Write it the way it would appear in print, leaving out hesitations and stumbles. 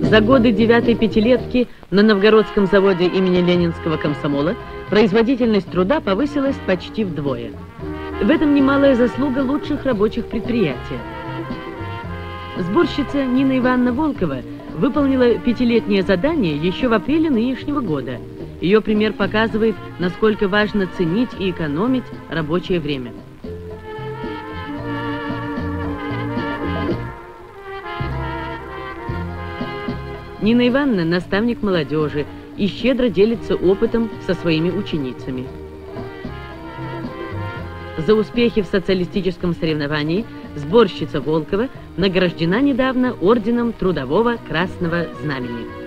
За годы 9-й пятилетки на Новгородском заводе имени Ленинского комсомола производительность труда повысилась почти вдвое. В этом немалая заслуга лучших рабочих предприятия. Сборщица Нина Ивановна Волкова выполнила пятилетнее задание еще в апреле нынешнего года. Ее пример показывает, насколько важно ценить и экономить рабочее время. Нина Ивановна – наставник молодежи и щедро делится опытом со своими ученицами. За успехи в социалистическом соревновании сборщица Волкова награждена недавно орденом Трудового Красного Знамени.